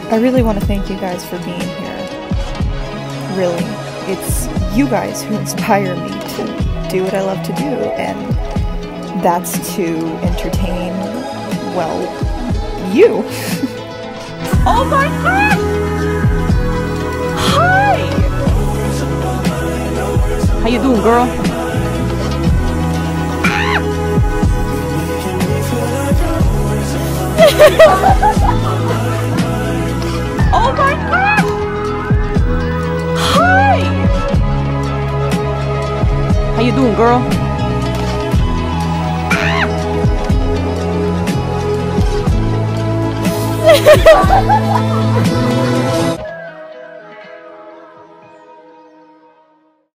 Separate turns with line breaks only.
I really want to thank you guys for being here. Really, it's you guys who inspire me to do what I love to do, and that's to entertain, well, you.
Oh my god! Hi! How you doing, girl? Oh my god! Hi! How you doing, girl?